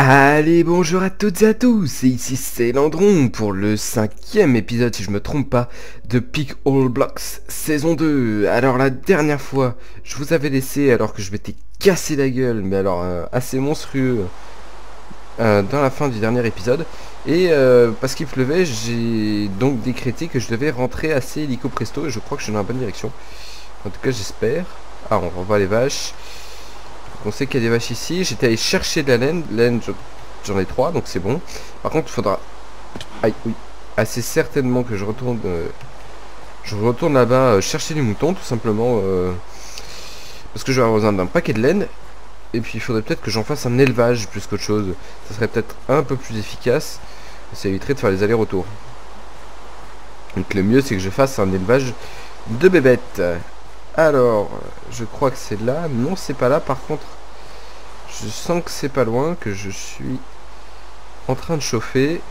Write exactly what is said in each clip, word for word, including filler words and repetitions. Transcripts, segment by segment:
Allez, bonjour à toutes et à tous, et ici c'est Landron pour le cinquième épisode, si je me trompe pas, de Pick All Blocks saison deux. Alors la dernière fois, je vous avais laissé alors que je m'étais cassé la gueule, mais alors euh, assez monstrueux, euh, dans la fin du dernier épisode. Et euh, parce qu'il pleuvait, j'ai donc décrété que je devais rentrer assez illico presto, et je crois que je suis dans la bonne direction. En tout cas j'espère. Ah, on revoit les vaches. On sait qu'il y a des vaches ici. J'étais allé chercher de la laine. Laine, j'en ai trois, donc c'est bon. Par contre, il faudra... Aïe, oui. Assez certainement que je retourne... Euh... Je retourne là-bas euh, chercher du mouton, tout simplement. Euh... Parce que je vais avoir besoin d'un paquet de laine. Et puis, il faudrait peut-être que j'en fasse un élevage plus qu'autre chose. Ça serait peut-être un peu plus efficace. Ça éviterait de faire les allers-retours. Donc, le mieux, c'est que je fasse un élevage de bébêtes. Alors, je crois que c'est là. Non, c'est pas là. Par contre, je sens que c'est pas loin, que je suis en train de chauffer.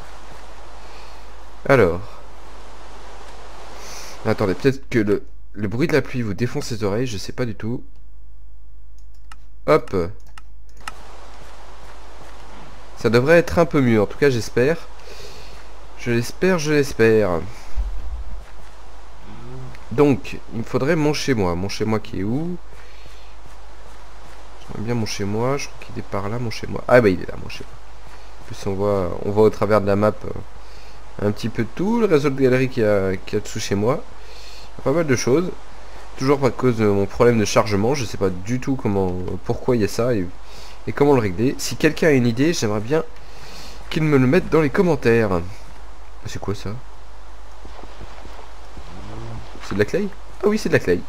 Alors. Attendez, peut-être que le, le bruit de la pluie vous défonce les oreilles. Je sais pas du tout. Hop. Ça devrait être un peu mieux. En tout cas, j'espère. Je l'espère, je l'espère. Donc, il me faudrait mon chez moi. Mon chez moi qui est où? J'aimerais bien mon chez moi. Je crois qu'il est par là, mon chez moi. Ah bah il est là, mon chez moi. En plus, on voit, on voit au travers de la map euh, un petit peu tout le réseau de galeries qu'il y a, qu'il y a dessous chez moi. Pas mal de choses. Toujours à cause de mon problème de chargement. Je sais pas du tout comment, pourquoi il y a ça et, et comment le régler. Si quelqu'un a une idée, j'aimerais bien qu'il me le mette dans les commentaires. C'est quoi ça? C'est de la clay? Ah oui, c'est de la clay.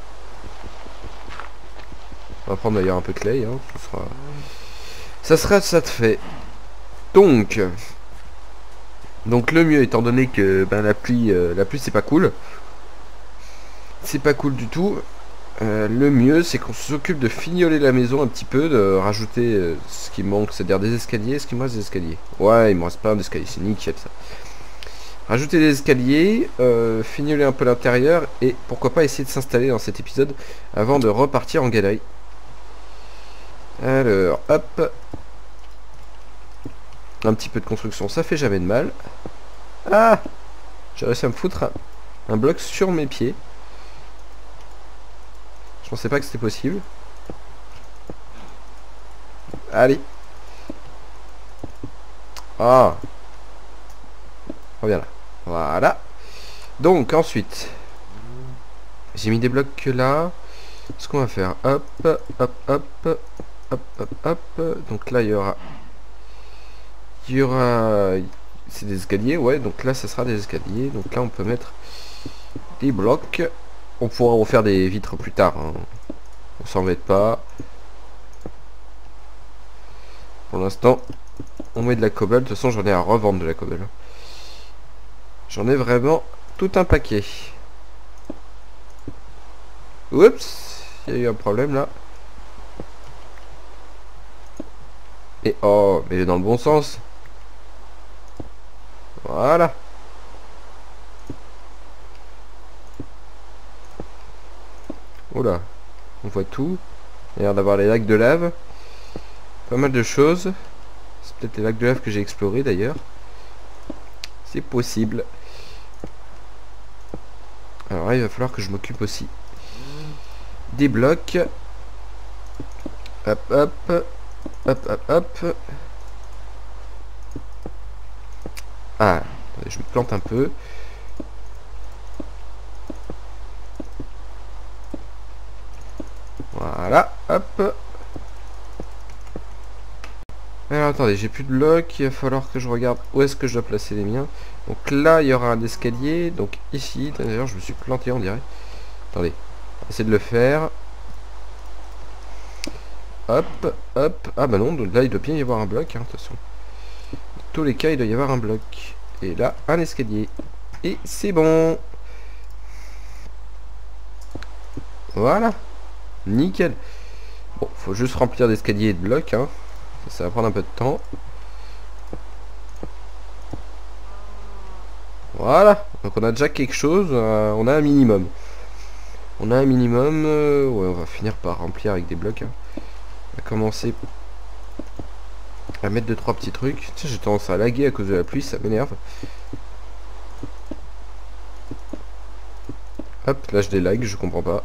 On va prendre d'ailleurs un peu de clay. Hein. Ça sera... ça sera ça de fait. Donc, donc le mieux étant donné que ben, la pluie, euh, la pluie c'est pas cool. C'est pas cool du tout. Euh, le mieux c'est qu'on s'occupe de fignoler la maison un petit peu, de rajouter euh, ce qui manque, c'est-à-dire des escaliers. Est-ce qu'il me reste des escaliers? Ouais, il me reste plein d'escaliers, c'est nickel ça. Rajouter des escaliers, euh, fignoler un peu l'intérieur et pourquoi pas essayer de s'installer dans cet épisode avant de repartir en galerie. Alors, hop. Un petit peu de construction, ça fait jamais de mal. Ah! J'ai réussi à me foutre un, un bloc sur mes pieds. Je pensais pas que c'était possible. Allez. Ah. Reviens là. Voilà. Donc ensuite, j'ai mis des blocs là. Ce qu'on va faire, hop, hop, hop, hop, hop, hop, hop. Donc là il y aura, il y aura, c'est des escaliers, ouais. Donc là ça sera des escaliers. Donc là on peut mettre des blocs. On pourra refaire des vitres plus tard. Hein. On s'embête pas. Pour l'instant, on met de la cobble. De toute façon, j'en ai à revendre de la cobble. J'en ai vraiment tout un paquet. Oups, il y a eu un problème là. Et oh, mais il est dans le bon sens. Voilà. Oula, on voit tout. Il y a l'air d'avoir les lacs de lave. Pas mal de choses. C'est peut-être les lacs de lave que j'ai explorés d'ailleurs. C'est possible. Alors là, il va falloir que je m'occupe aussi des blocs. Hop, hop. Hop, hop, hop. Ah, je me plante un peu. Voilà, hop. Alors attendez, j'ai plus de blocs, il va falloir que je regarde où est-ce que je dois placer les miens. Donc là, il y aura un escalier, donc ici, d'ailleurs je me suis planté on dirait. Attendez, on va essayer de le faire. Hop, hop, ah bah non, donc là il doit bien y avoir un bloc, hein, de toute façon. Dans tous les cas, il doit y avoir un bloc. Et là, un escalier. Et c'est bon. Voilà. Nickel. Bon, faut juste remplir d'escaliers et de blocs, hein. Ça va prendre un peu de temps. Voilà. Donc on a déjà quelque chose. Euh, on a un minimum. On a un minimum. Euh, ouais, on va finir par remplir avec des blocs. Hein. On va commencer à mettre deux trois petits trucs. Tiens, j'ai tendance à laguer à cause de la pluie, ça m'énerve. Hop, là je délag, je comprends pas.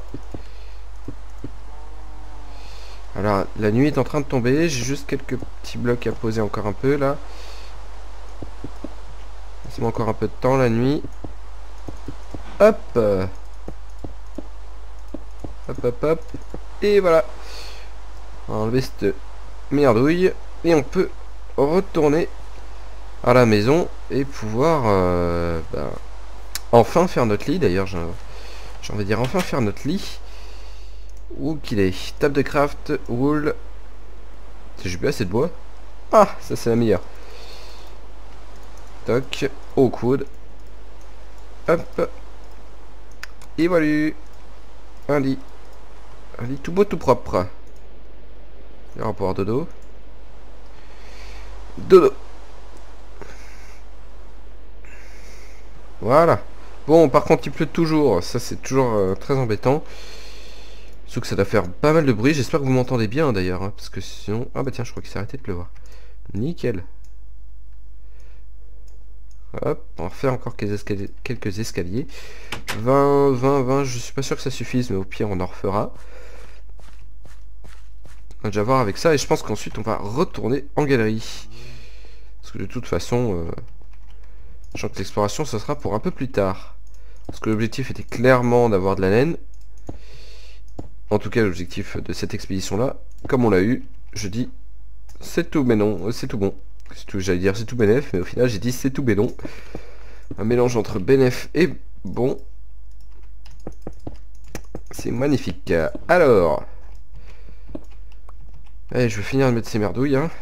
Alors, la nuit est en train de tomber, j'ai juste quelques petits blocs à poser encore un peu là. Laissez-moi encore un peu de temps la nuit. Hop. Hop, hop, hop. Et voilà. On va enlever cette merdouille. Et on peut retourner à la maison et pouvoir euh, bah, enfin faire notre lit. D'ailleurs, j'ai envie de dire enfin faire notre lit. Où qu'il est? Table de craft, wool. J'ai plus assez de bois. Ah, ça c'est la meilleure. Toc, au coude. Hop. Et voilà. Un lit. Un lit tout beau, tout propre. Le rapport dodo. Dodo. Voilà. Bon, par contre, il pleut toujours. Ça, c'est toujours euh, très embêtant. Sauf que ça doit faire pas mal de bruit. J'espère que vous m'entendez bien, d'ailleurs. Hein, parce que sinon... Ah bah tiens, je crois qu'il s'est arrêté de pleuvoir. Nickel. Hop, on va refaire encore quelques escaliers. Quelques escaliers. vingt, vingt, vingt. Je suis pas sûr que ça suffise, mais au pire, on en refera. On va déjà voir avec ça. Et je pense qu'ensuite, on va retourner en galerie. Parce que de toute façon... Euh... Je sens que l'exploration, ce sera pour un peu plus tard. Parce que l'objectif était clairement d'avoir de la laine. En tout cas, l'objectif de cette expédition-là, comme on l'a eu, je dis, c'est tout, mais non, c'est tout bon. J'allais dire c'est tout bénef, mais au final, j'ai dit c'est tout bénon. Un mélange entre bénef et bon. C'est magnifique. Alors. Allez, je vais finir de mettre ces merdouilles. Hein.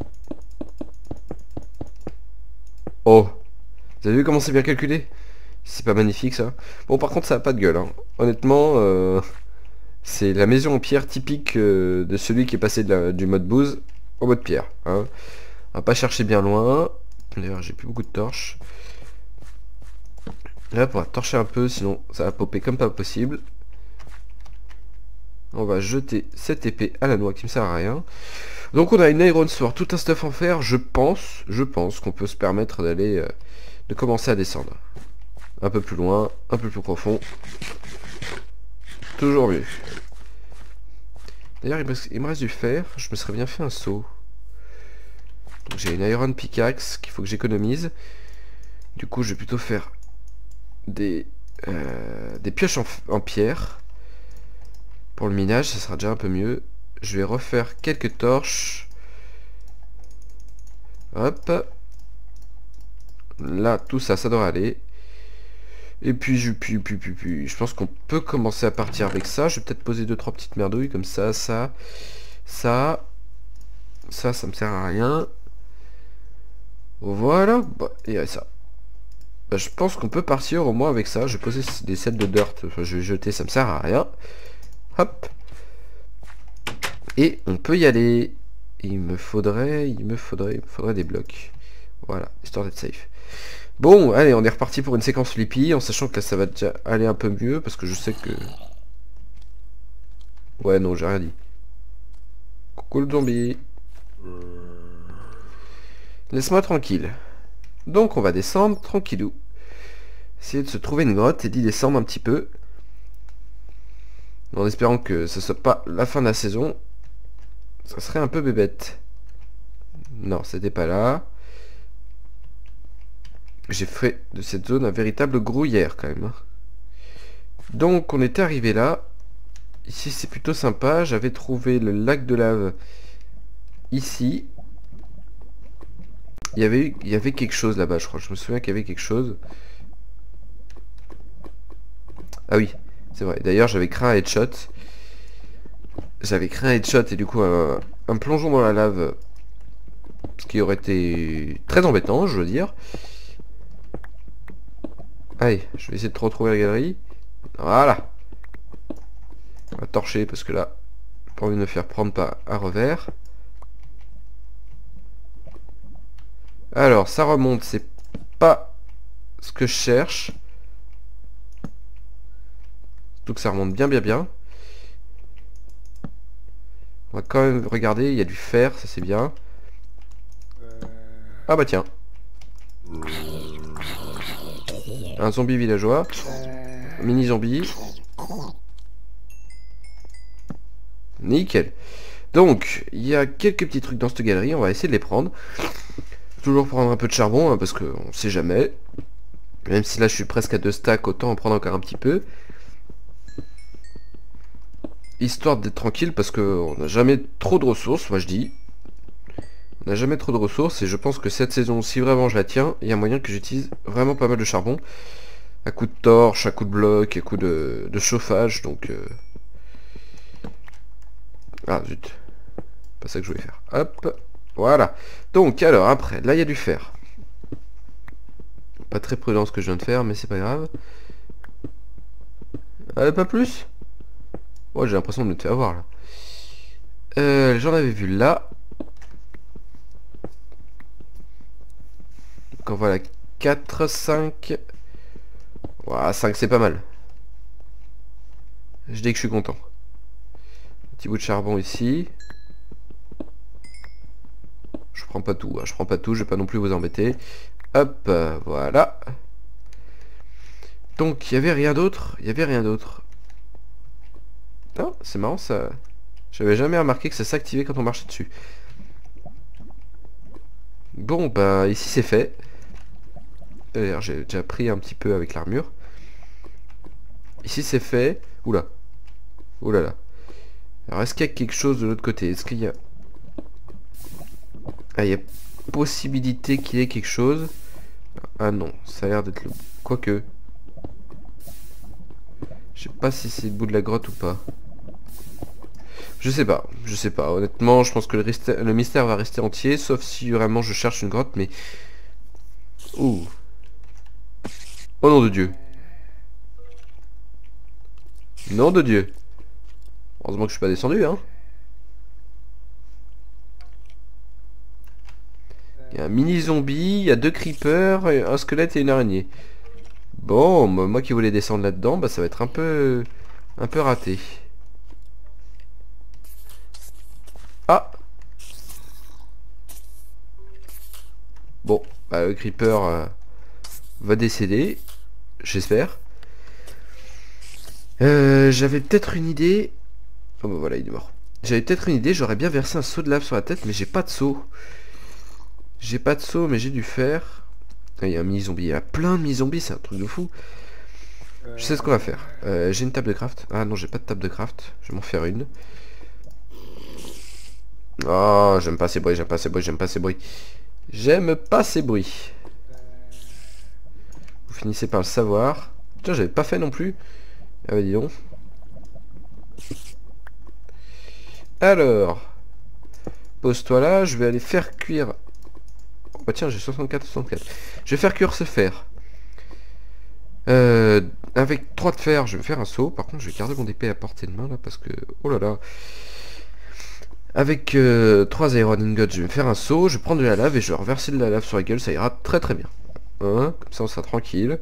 Oh. Vous avez vu comment c'est bien calculé? C'est pas magnifique ça. Bon, par contre, ça a pas de gueule. Hein. Honnêtement, euh, c'est la maison en pierre typique euh, de celui qui est passé de la, du mode bouse au mode pierre. Hein. On va pas chercher bien loin. D'ailleurs, j'ai plus beaucoup de torches. Là, on va torcher un peu, sinon ça va popper comme pas possible. On va jeter cette épée à la noix qui me sert à rien. Donc on a une Iron Sword, tout un stuff en fer. Je pense, je pense qu'on peut se permettre d'aller... Euh, de commencer à descendre. Un peu plus loin, un peu plus profond. Toujours mieux. D'ailleurs, il, il me reste du fer. Je me serais bien fait un seau. Donc j'ai une Iron Pickaxe qu'il faut que j'économise. Du coup, je vais plutôt faire des, euh, des pioches en, en pierre. Pour le minage, ça sera déjà un peu mieux. Je vais refaire quelques torches. Hop. Là, tout ça, ça doit aller. Et puis, je, puis, puis, puis, puis, je pense qu'on peut commencer à partir avec ça. Je vais peut-être poser deux trois petites merdouilles comme ça, ça, ça. Ça, ça me sert à rien. Voilà. Bah, et ça. Bah, je pense qu'on peut partir au moins avec ça. Je vais poser des sets de dirt. Enfin, je vais jeter, ça me sert à rien. Hop. Et on peut y aller. Il me faudrait, il me faudrait, il me faudrait des blocs. Voilà, histoire d'être safe. Bon, allez, on est reparti pour une séquence flippy, en sachant que là, ça va déjà aller un peu mieux, parce que je sais que... Ouais, non, j'ai rien dit. Coucou le zombie. Laisse-moi tranquille. Donc, on va descendre, tranquillou. Essayer de se trouver une grotte et d'y descendre un petit peu. En espérant que ce soit pas la fin de la saison. Ça serait un peu bébête. Non, c'était pas là. J'ai fait de cette zone un véritable grouillère quand même. Donc on était arrivé là. Ici c'est plutôt sympa. J'avais trouvé le lac de lave ici. Il y avait, il y avait quelque chose là-bas, je crois. Je me souviens qu'il y avait quelque chose. Ah oui, c'est vrai. D'ailleurs j'avais créé un headshot. J'avais créé un headshot et du coup un, un plongeon dans la lave. Ce qui aurait été très embêtant, je veux dire. Allez, je vais essayer de retrouver la galerie. Voilà. On va torcher parce que là, j'ai pas envie de me faire prendre par à revers. Alors, ça remonte, c'est pas ce que je cherche. Surtout que ça remonte bien, bien, bien. On va quand même regarder, il y a du fer, ça c'est bien. Ah bah tiens. Un zombie villageois. Mini zombie. Nickel. Donc, il y a quelques petits trucs dans cette galerie, on va essayer de les prendre. Toujours prendre un peu de charbon, hein, parce qu'on sait jamais. Même si là je suis presque à deux stacks, autant en prendre encore un petit peu. Histoire d'être tranquille, parce qu'on n'a jamais trop de ressources, moi je dis. On n'a jamais trop de ressources, et je pense que cette saison, si vraiment je la tiens, il y a moyen que j'utilise vraiment pas mal de charbon. À coup de torche, à coup de bloc, à coup de, de chauffage, donc... Euh... Ah zut. Pas ça que je voulais faire. Hop. Voilà. Donc alors après, là il y a du fer. Pas très prudent ce que je viens de faire, mais c'est pas grave. Allez, pas plus. Oh, j'ai l'impression de me faire avoir là. Euh, J'en avais vu là. Donc en voilà quatre, cinq. Voilà, cinq c'est pas mal. Je dis que je suis content. Petit bout de charbon ici. Je prends pas tout, hein. Je prends pas tout, je vais pas non plus vous embêter. Hop, euh, voilà. Donc il y avait rien d'autre. Il y avait rien d'autre. Non, c'est marrant ça. J'avais jamais remarqué que ça s'activait quand on marchait dessus. Bon bah ici c'est fait. J'ai déjà pris un petit peu avec l'armure. Ici c'est fait. Oula. Oula là. Alors est-ce qu'il y a quelque chose de l'autre côté? Est-ce qu'il y a... Ah, il y a possibilité qu'il y ait quelque chose. Ah non, ça a l'air d'être le... Quoique. Je sais pas si c'est le bout de la grotte ou pas. Je sais pas, je sais pas. Honnêtement, je pense que le, le mystère va rester entier, sauf si vraiment je cherche une grotte, mais... Ouh. Oh nom de Dieu. Nom de Dieu. Heureusement que je suis pas descendu, hein. Il y a un mini zombie, il y a deux creepers, un squelette et une araignée. Bon, moi qui voulais descendre là-dedans, bah ça va être un peu... un peu raté. Ah. Bon, bah le creeper euh, va décéder, j'espère. Euh, J'avais peut-être une idée. Oh bah voilà, il est mort. J'avais peut-être une idée, j'aurais bien versé un seau de lave sur la tête, mais j'ai pas de seau. J'ai pas de seau, mais j'ai du fer. Ah, il y a un mini-zombie, il y a plein de mini-zombies, c'est un truc de fou. Je sais ce qu'on va faire. Euh, j'ai une table de craft. Ah non, j'ai pas de table de craft. Je vais m'en faire une. Oh, j'aime pas ces bruits, j'aime pas ces bruits, j'aime pas ces bruits. J'aime pas ces bruits. Vous finissez par le savoir. Tiens, j'avais pas fait non plus. Ah bah dis donc. Alors. Pose-toi là, je vais aller faire cuire... Oh bah tiens, j'ai soixante-quatre, soixante-quatre. Je vais faire cuire ce fer. Euh, avec trois de fer, je vais faire un saut. Par contre, je vais garder mon épée à portée de main là parce que... Oh là là. Avec euh, trois iron ingots, je vais me faire un saut. Je vais prendre de la lave et je vais reverser de la lave sur la gueule. Ça ira très très bien. Hein, comme ça, on sera tranquille.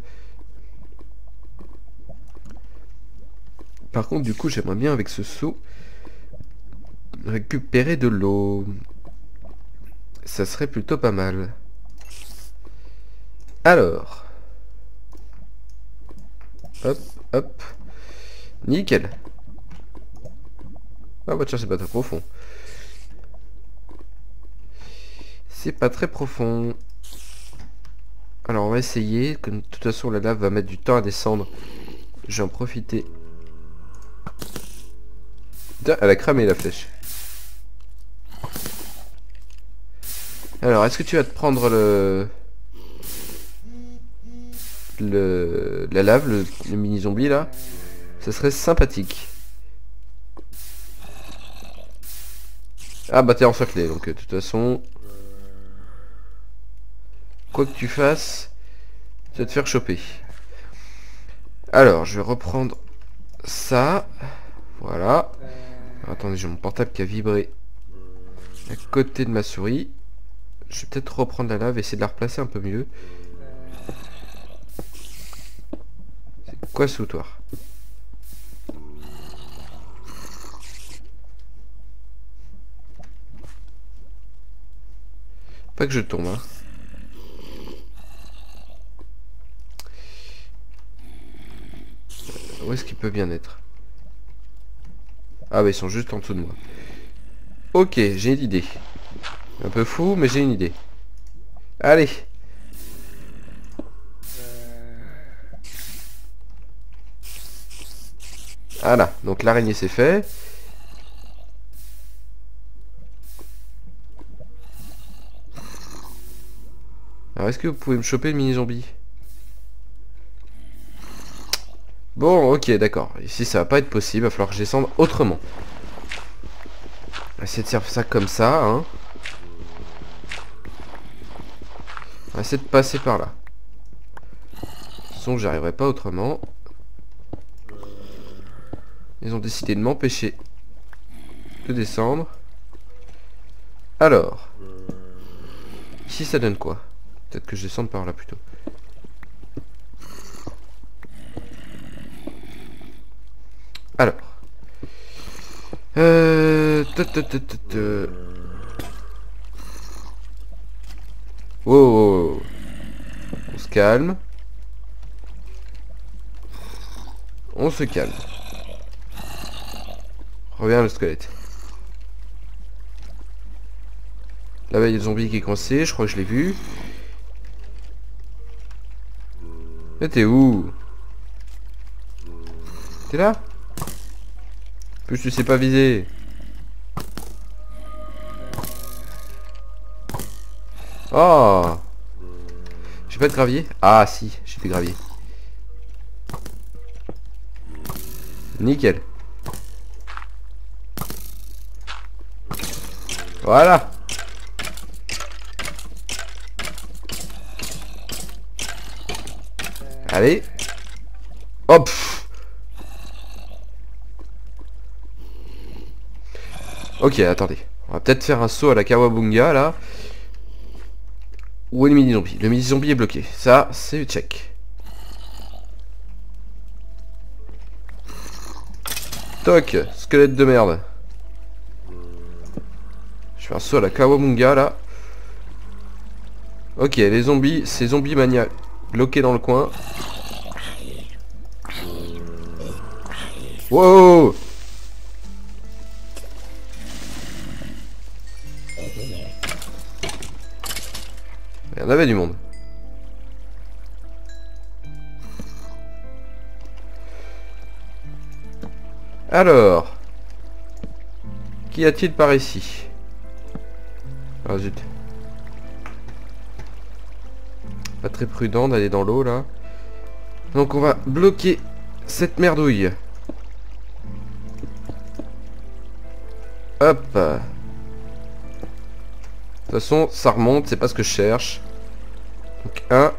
Par contre, du coup, j'aimerais bien avec ce seau récupérer de l'eau. Ça serait plutôt pas mal. Alors. Hop, hop. Nickel. Ah bah tiens, c'est pas très profond. C'est pas très profond. Alors on va essayer. Comme de toute façon la lave va mettre du temps à descendre. Je vais en profiter. Putain, elle a cramé la flèche. Alors, est-ce que tu vas te prendre le... Le... La lave, le, le mini zombie là? Ça serait sympathique. Ah bah t'es encerclé, donc de toute façon... Quoi que tu fasses, tu vas te faire choper. Alors, je vais reprendre ça. Voilà. Alors, attendez, j'ai mon portable qui a vibré à côté de ma souris. Je vais peut-être reprendre la lave et essayer de la replacer un peu mieux. C'est quoi ce sautoir? Pas que je tombe, hein. Où est-ce qu'il peut bien être? Ah bah ils sont juste en dessous de moi. Ok, j'ai une idée. Un peu fou, mais j'ai une idée. Allez. Voilà, donc l'araignée c'est fait. Alors est-ce que vous pouvez me choper le mini zombie? Bon, ok, d'accord. Ici ça va pas être possible, il va falloir que je descende autrement. On va essayer de faire ça comme ça, hein. On va essayer de passer par là. De toute façon, j'arriverai pas autrement. Ils ont décidé de m'empêcher de descendre. Alors. Ici ça donne quoi? Peut-être que je descende par là plutôt. Alors. Euh... Wow. On se calme. On se calme. Reviens le squelette. Là-bas il y a le zombie qui est coincé, je crois que je l'ai vu. Mais t'es où? T'es là? En plus tu sais pas viser. Oh! J'ai pas de gravier? Ah si, j'ai du gravier. Nickel. Voilà. Allez. Hop. Ok, attendez. On va peut-être faire un saut à la Kawabunga là. Où est le mini zombie? Le mini zombie est bloqué. Ça, c'est check. Toc, squelette de merde. Je fais un saut à la Kawabunga là. Ok, les zombies, ces zombies mania bloqués dans le coin. Wow! Il y en avait du monde. Alors, qu'y a-t-il par ici? Ah zut. Pas très prudent d'aller dans l'eau là. Donc on va bloquer cette merdouille. Hop. De toute façon, ça remonte, c'est pas ce que je cherche. Donc un.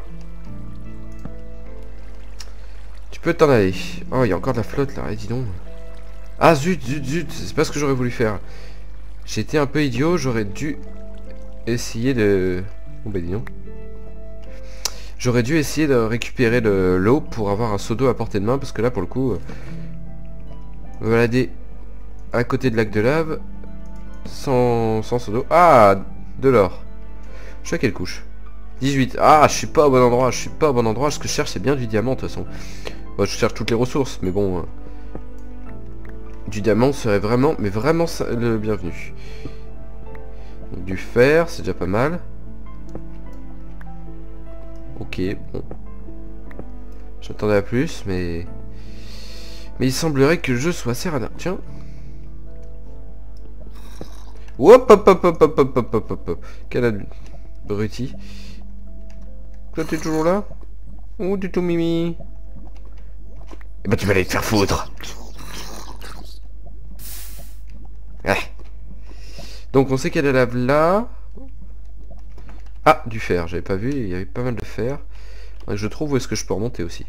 Tu peux t'en aller. Oh, il y a encore de la flotte là, et dis donc. Ah zut, zut, zut, c'est pas ce que j'aurais voulu faire. J'ai été un peu idiot, j'aurais dû essayer de... Oh bah dis donc. J'aurais dû essayer de récupérer l'eau pour avoir un seau d'eau à portée de main, parce que là pour le coup... Euh, me balader à côté de lac de lave, sans, sans seau d'eau. Ah, de l'or. Je suis à quelle couche? dix-huit. Ah, je suis pas au bon endroit, je suis pas au bon endroit, ce que je cherche c'est bien du diamant de toute façon. Bon, je cherche toutes les ressources, mais bon... Euh, du diamant serait vraiment, mais vraiment le bienvenu. Donc, du fer, c'est déjà pas mal. Ok, bon. J'attendais à plus, mais... Mais il semblerait que le jeu soit assez radin. Tiens. Hop hop hop hop hop hop hop hop hop hop. Quel abruti. Toi t'es toujours là? Où du tout Mimi? Eh ben tu vas aller te faire foutre. Ah. Donc on sait qu'elle est là. Ah, du fer, j'avais pas vu, il y avait pas mal de fer. Je trouve où est-ce que je peux remonter aussi.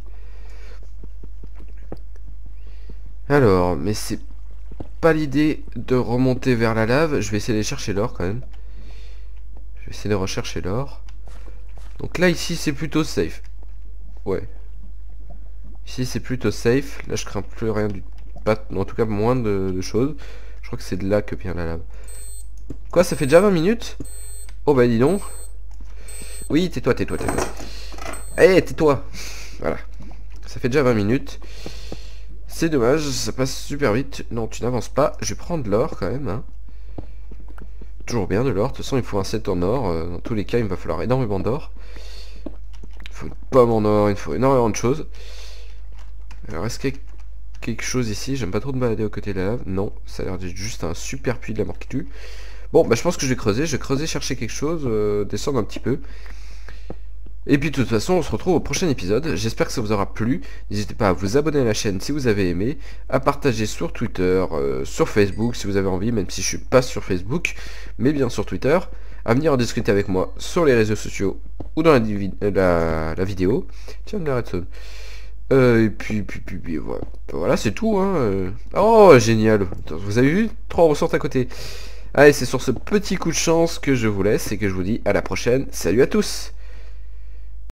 Alors, mais c'est pas l'idée de remonter vers la lave. Je vais essayer d'aller chercher l'or quand même. Je vais essayer de rechercher l'or. Donc là, ici, c'est plutôt safe. Ouais. Ici, c'est plutôt safe. Là, je crains plus rien du... Pas... En tout cas, moins de, de choses. Je crois que c'est de là que vient la lave. Quoi, ça fait déjà vingt minutes? Oh bah dis donc. Oui, tais-toi, tais-toi, tais-toi. Eh, tais-toi. Voilà. Ça fait déjà vingt minutes. C'est dommage, ça passe super vite. Non, tu n'avances pas. Je vais prendre de l'or quand même. Hein. Toujours bien de l'or. De toute façon, il faut un set en or. Euh, dans tous les cas, il va falloir énormément d'or. Il faut une pomme en or. Il faut énormément de choses. Alors, est-ce qu'il y a quelque chose ici? J'aime pas trop de me balader aux côtés de la lave. Non, ça a l'air d'être juste un super puits de la mort qui tue. Bon, bah je pense que je vais creuser. Je vais creuser, chercher quelque chose. Euh, descendre un petit peu. Et puis de toute façon, on se retrouve au prochain épisode. J'espère que ça vous aura plu. N'hésitez pas à vous abonner à la chaîne si vous avez aimé, à partager sur Twitter, euh, sur Facebook si vous avez envie, même si je suis pas sur Facebook, mais bien sur Twitter, à venir en discuter avec moi sur les réseaux sociaux ou dans la, la, la vidéo. Tiens, de la redstone. Euh, et puis, puis, puis, puis voilà, voilà c'est tout. Hein. Oh, génial. Vous avez vu? Trois ressorts à côté. Allez, c'est sur ce petit coup de chance que je vous laisse et que je vous dis à la prochaine. Salut à tous!